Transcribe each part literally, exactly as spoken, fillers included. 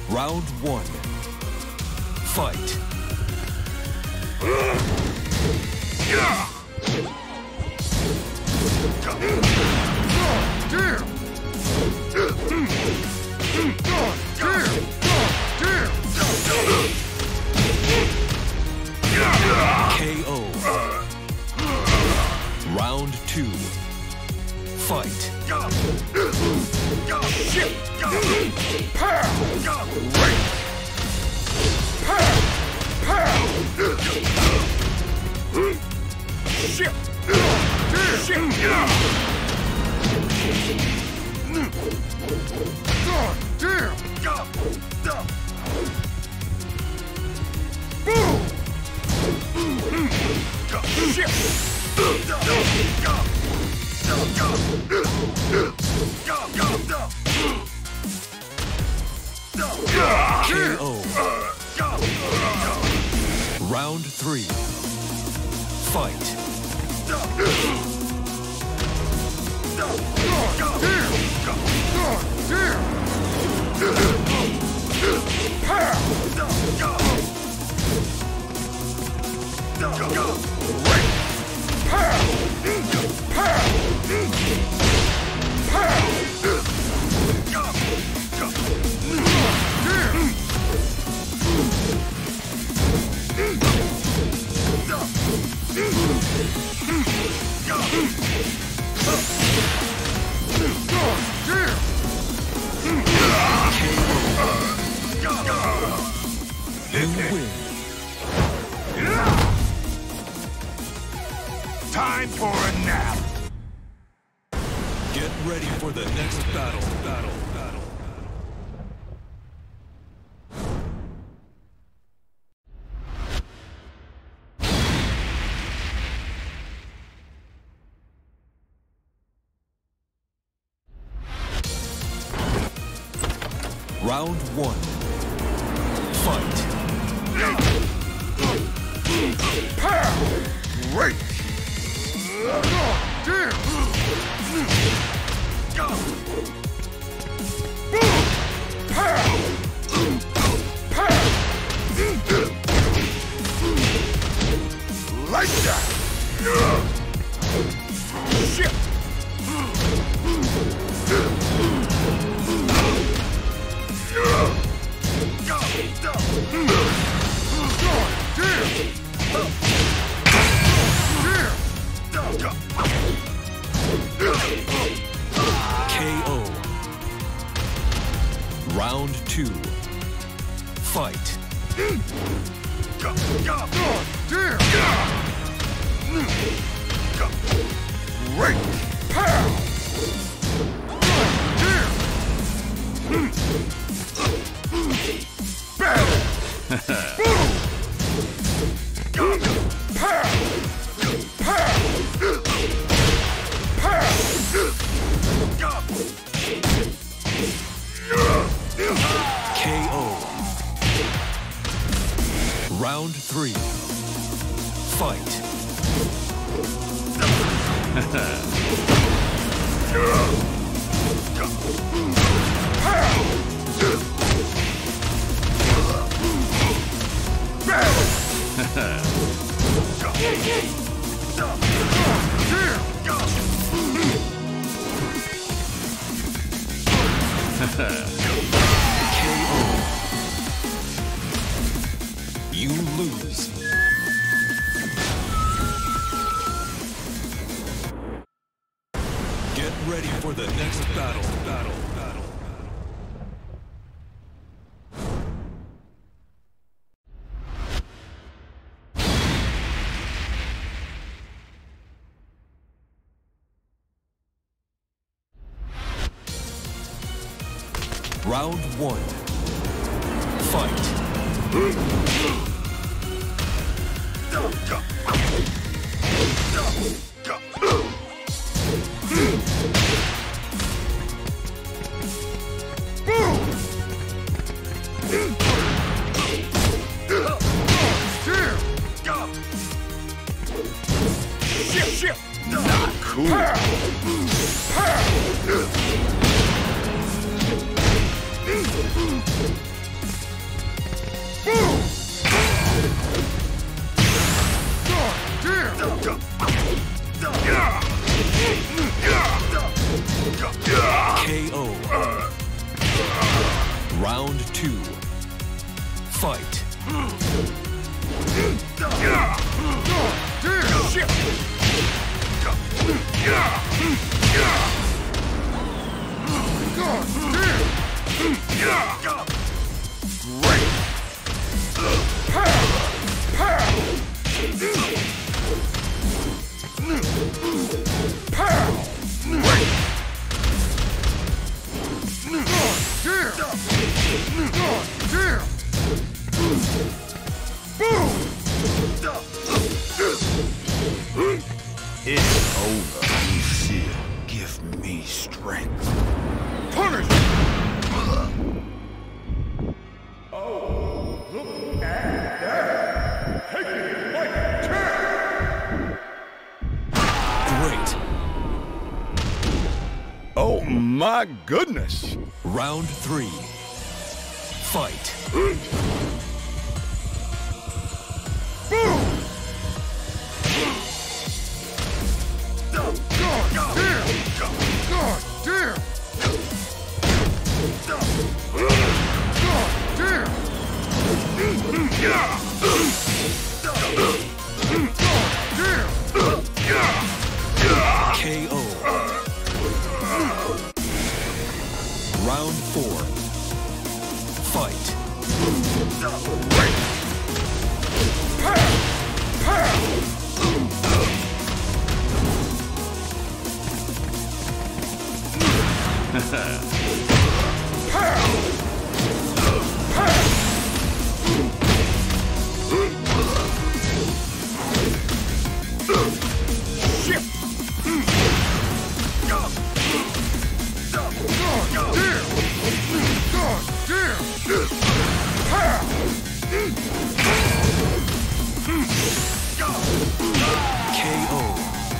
Round one. Fight. K O. Round two. Fight. K O. Round three. Fight. You win. Time for a nap. Get ready for the next battle. Battle. Battle. Round one. Fight. Great. Like that. Shit. K O. Round two. Fight. Great. K O. Round three. Fight. K O. You lose. Get ready for the next battle. Battle. Battle. Round one. Fight. Shit! Not cool! K O. Round two. Fight. It's over. You still give me strength. Punish! Oh, look at that! Take it like a Great. Oh my goodness! Round three. Fight. K O. Round four. Fight. K O.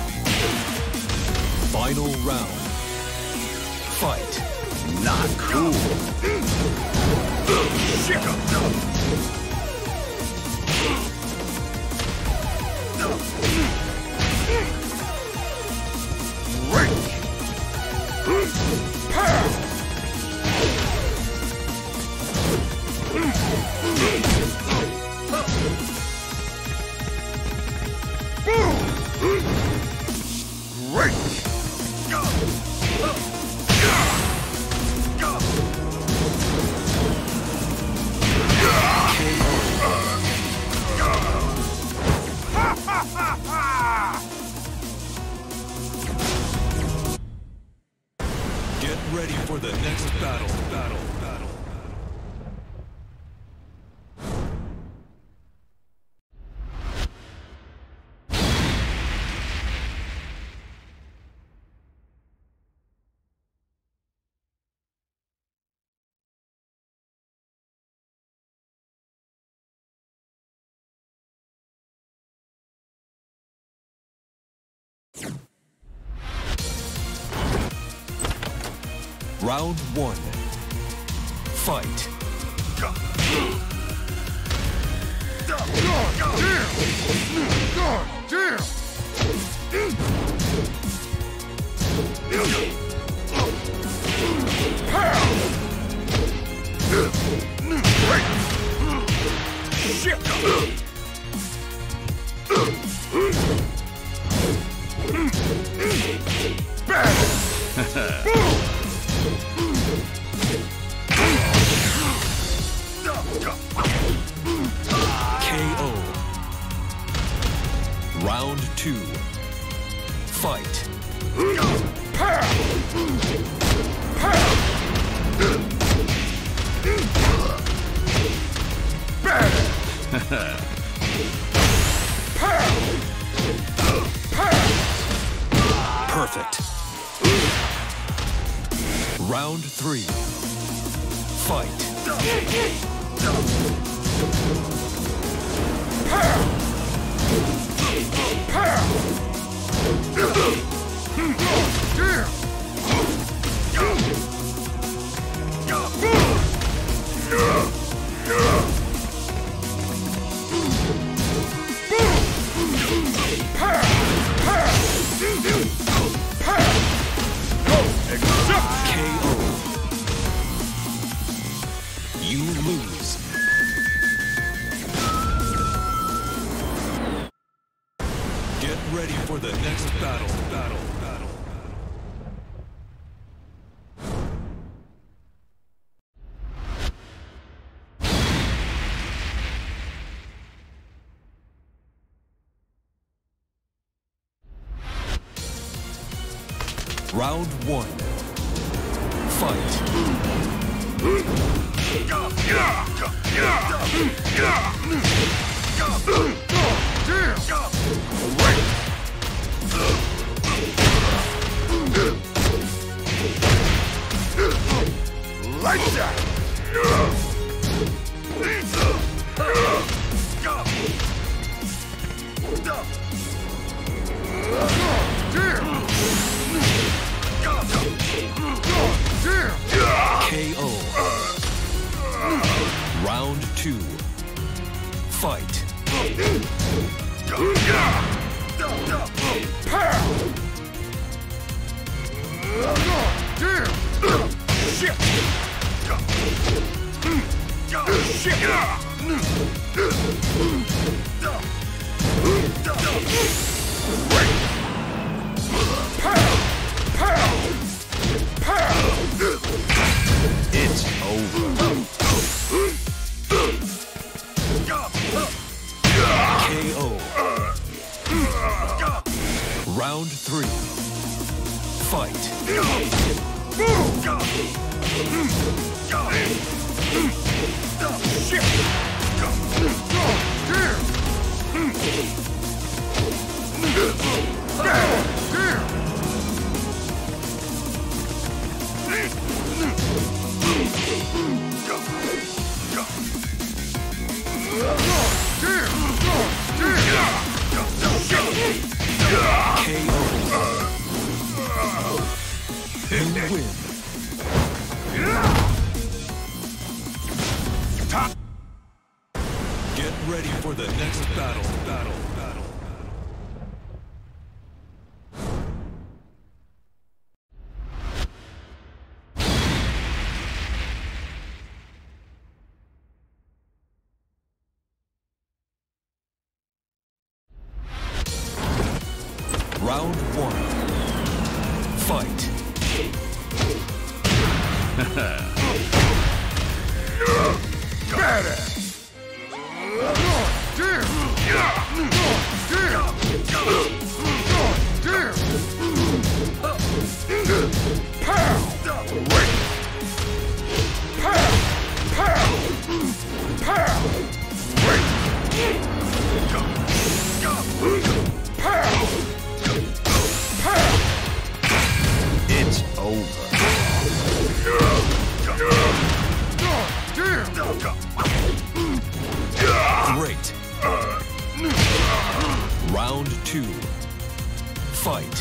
Final round. Fight. Not cool. Get ready for the next battle. Battle. Battle. Round one. Fight. K O. Round two. Fight. Perfect. Round three. Fight. Excelsior! Round one. Fight. Like that! K O. Round two. Fight. Shit! Shit! It's over. K O. Round three. Fight. K O. You win. Get ready for the next battle. Battle. Battle. Round one. Fight. Badass! It's over. Great. Round two. Fight.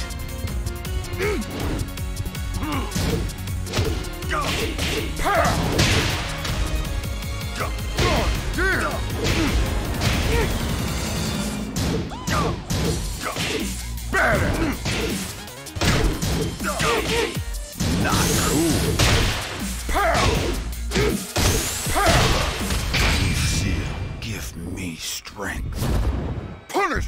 Not cool. Lucille, give me strength. Punish!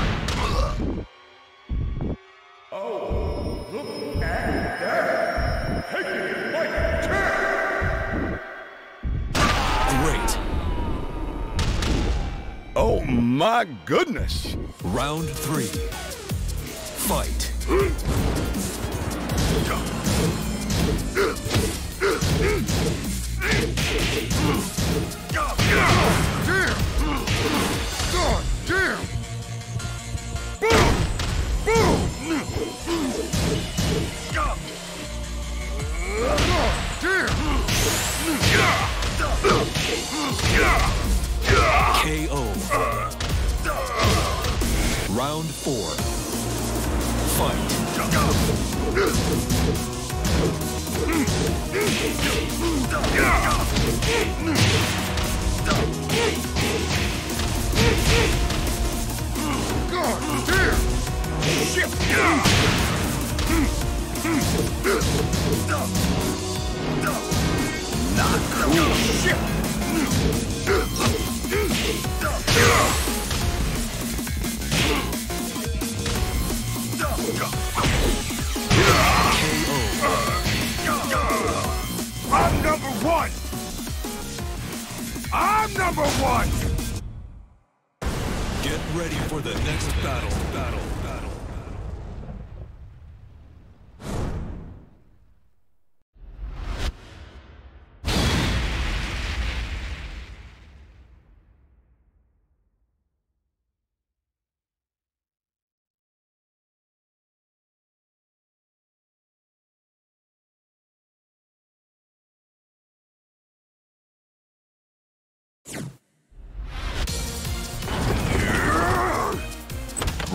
Oh, look at that! Taking it like a champ! Great. Oh my goodness! Round three. Fight. God damn! Boom! Boom! God damn! K O. Round four. Fight. God damn! Shit! Not cool. Shit! I'm number one! I'm number one! Get ready for the next battle. Battle. Battle.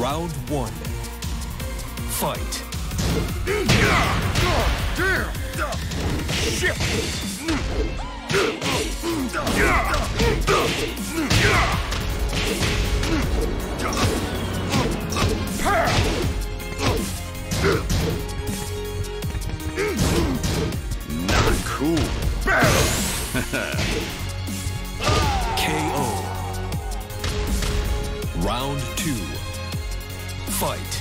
Round one. Fight. Not cool. K O. Round two. Fight.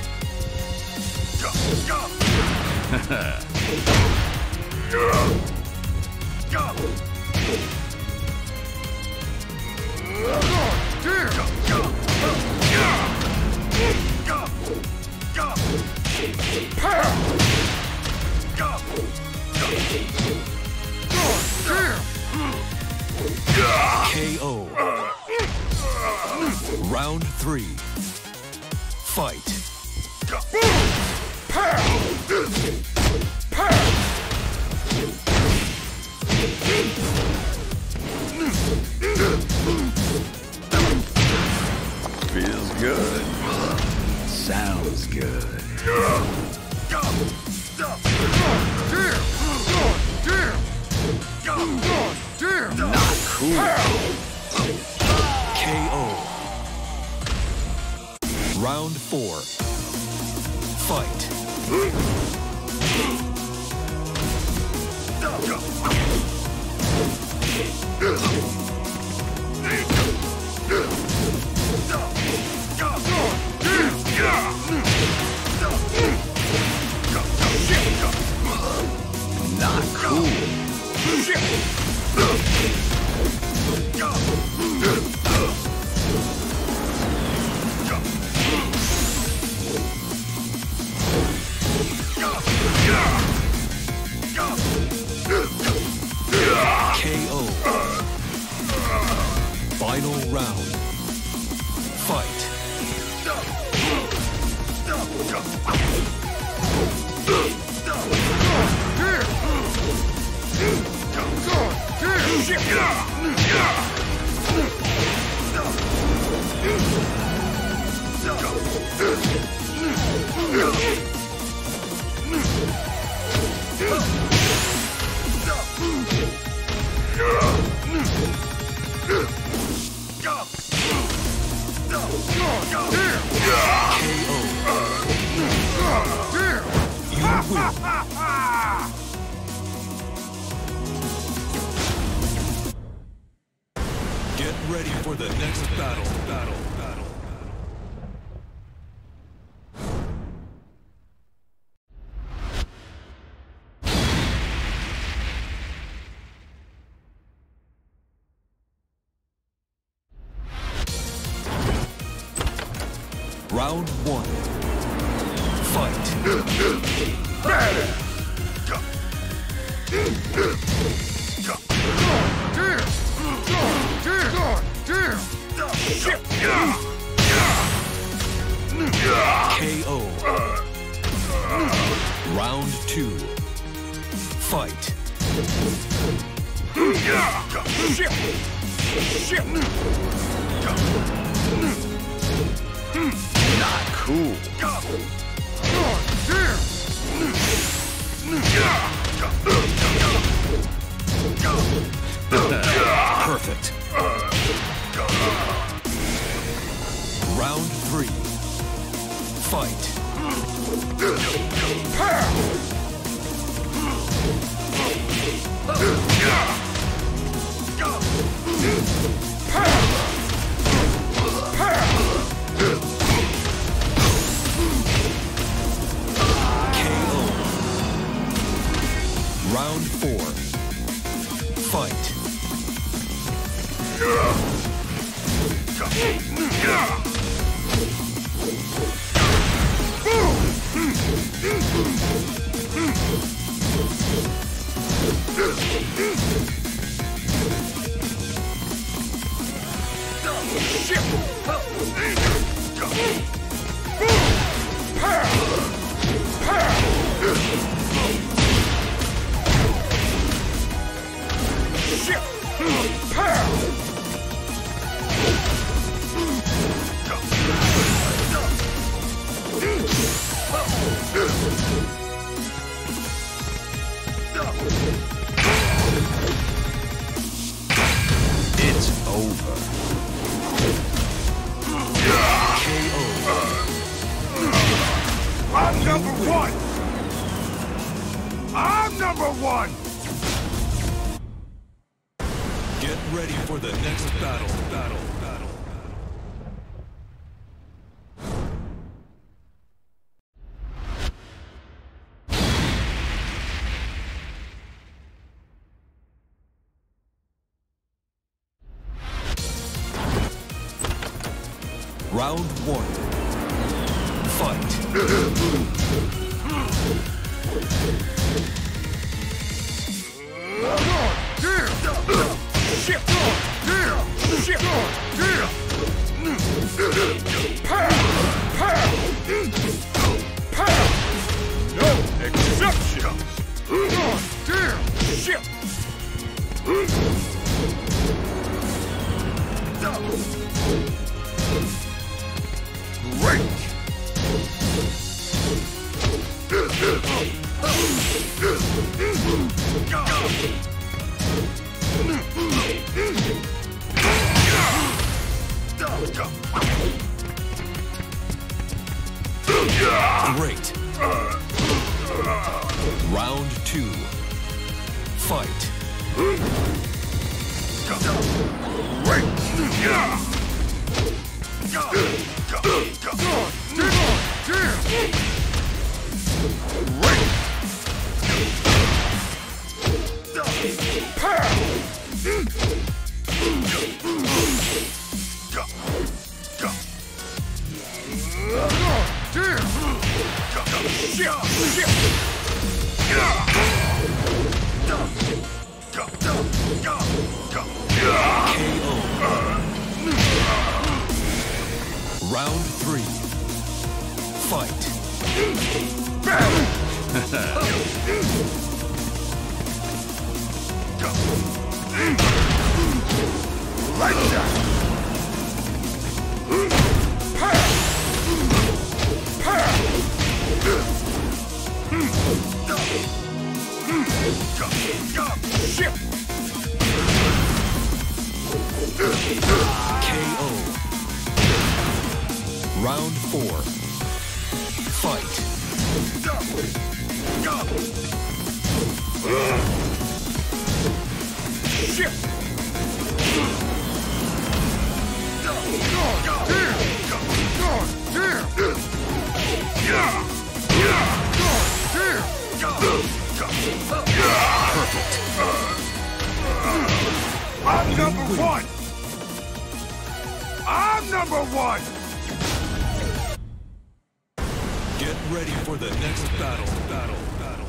K O. Round three. Fight. Feels good. Sounds good. Not cool. K O. Round four. Fight. Not cool. K O. Final round. Fight. Get ready for the next battle. Battle. Battle. Round one. Fight. K O. Round two. Fight. Not cool. Perfect. Round three. Fight. K O. Round four. Fight. It's over. K O. I'm number one! I'm number one! Get ready for the next battle. Battle. Battle. Round one. Fight. Shit! Shit! No exceptions! Shit! Great! Great. Round two. Fight. Round three. Fight. Like that! Shit! K O. Round four. Fight. Shit! Perfect. I'm number one! I'm number one! Get ready for the next battle. Battle. Battle.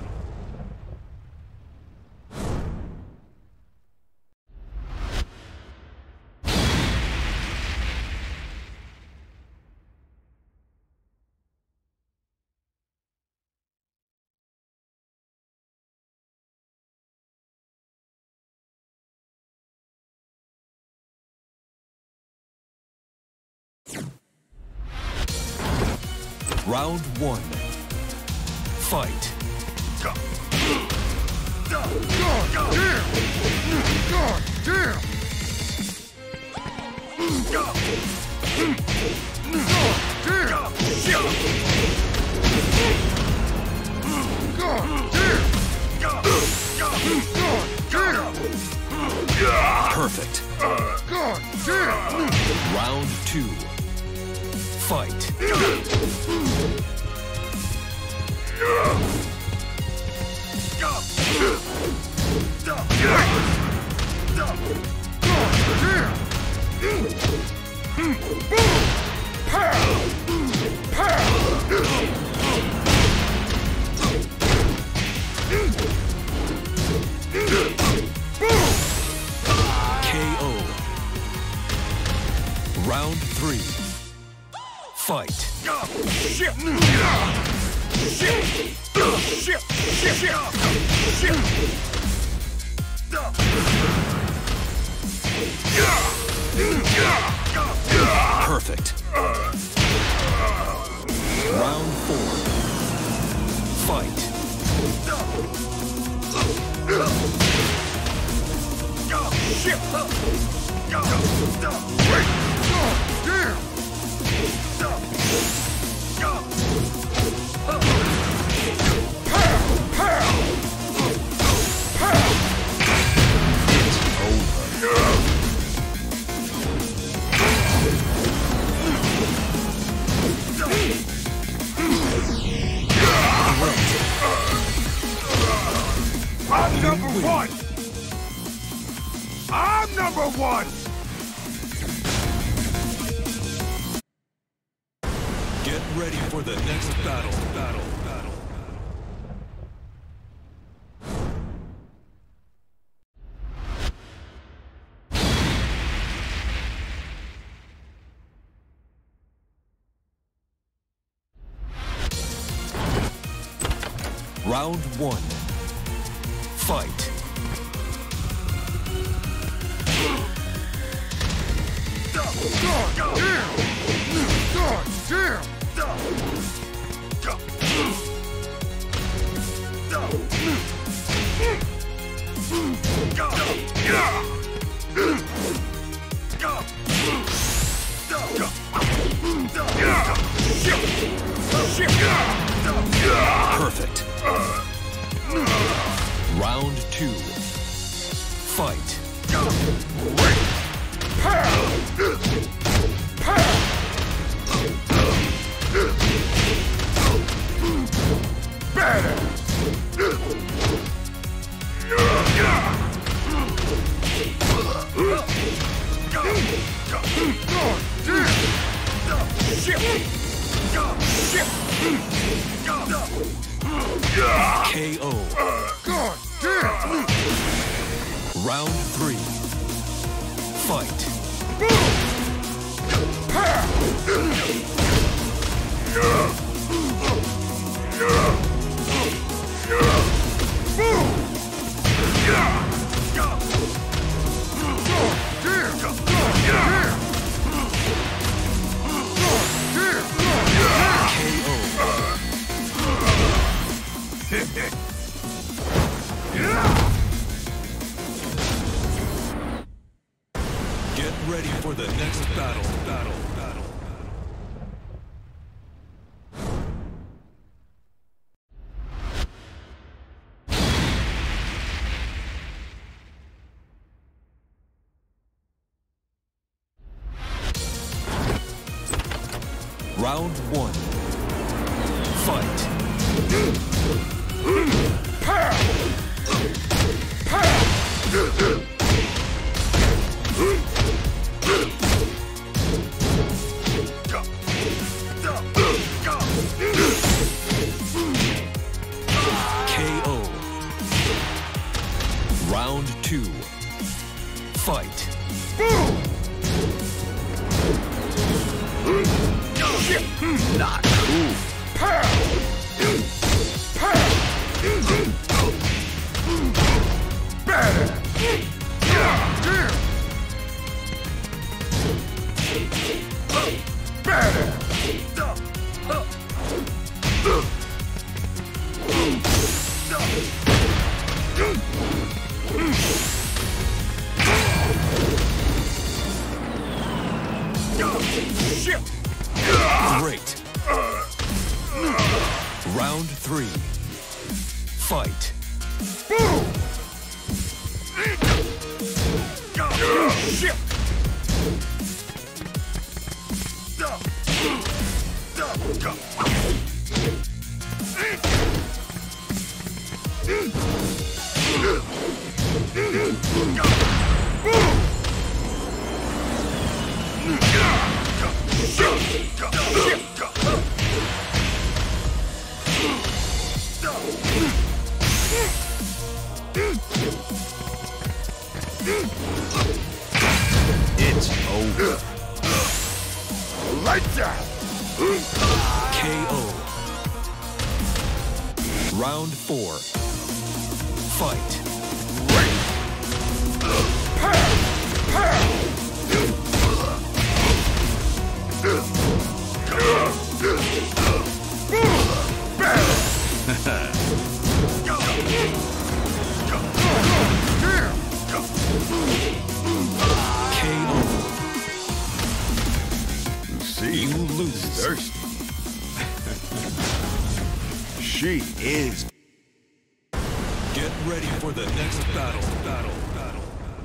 Round one. Fight. Perfect. Round two. Fight. K O. Round three. Fight. Shit! Shit! Shit! Shit! Shit! Perfect. Round four. Fight. shit! Go! Wait! Damn! Go! Pow! Pow! Pow! It's over. I'm number one! I'm number one! Get ready for the next battle. Battle. Battle. Round one. Fight. God damn! God damn! Perfect. Round two. Fight. K O. God damn! Round three. Fight. Get ready for the next battle. Battle. Battle. Round one. Fight. K O. Round two. Fight. Not cool. Great. Round three. Fight. It's over. Lights out! K O. Round four. Fight. She is. Get ready for the next battle. Battle. Battle.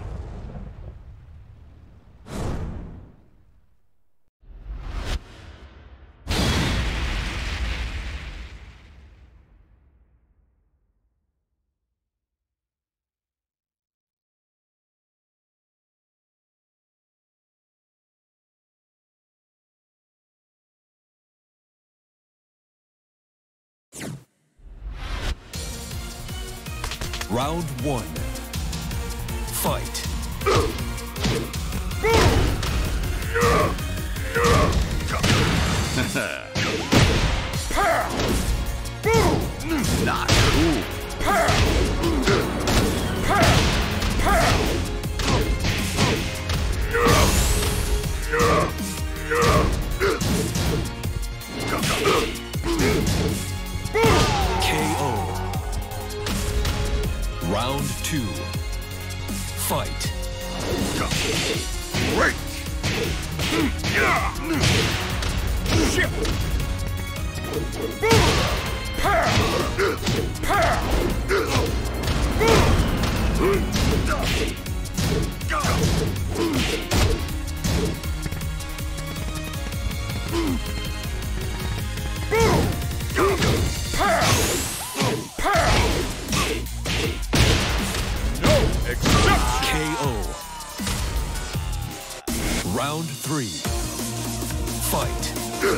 Round one. Fight. Not cool. K O. Round two. Fight. Great! Shit! K O. Round three. Fight.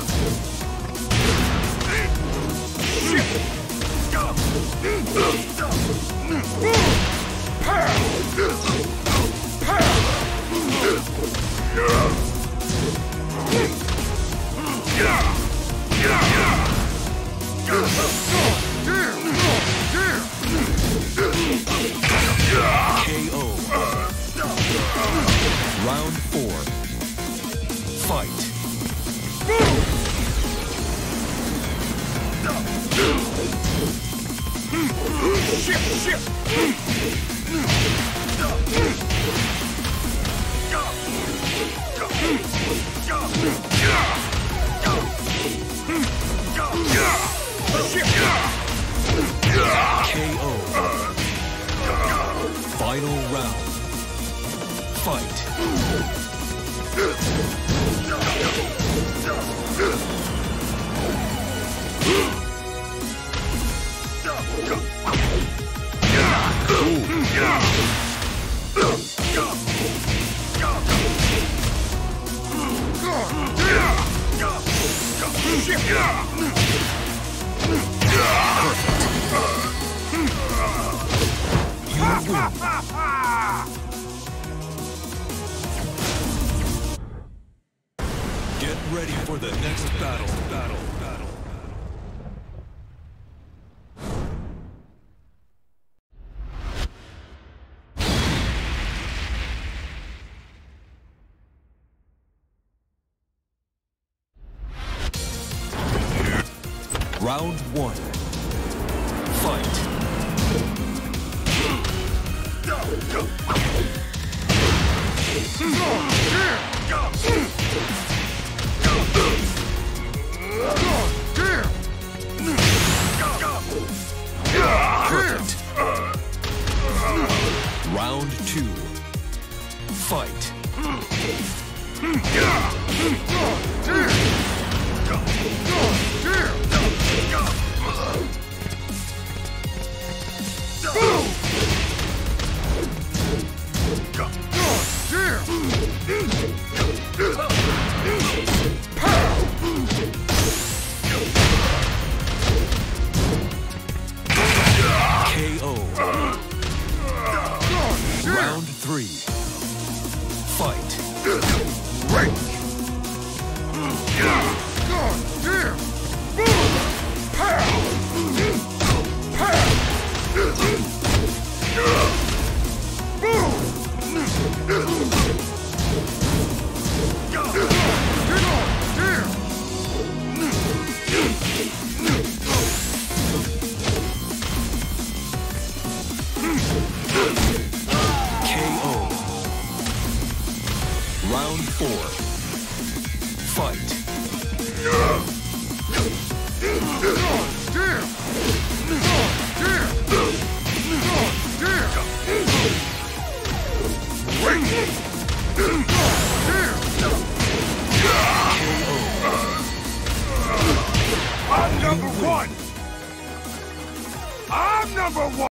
K O. Round four. Fight. Shit! Shit! K O. Final round. Fight. You win. Get ready for the next battle. Battle. Battle. Round one. Fight. Perfect. Round two. Fight. K O. Round three. Fight. Great! Round four. Fight. I'm number one! I'm number one!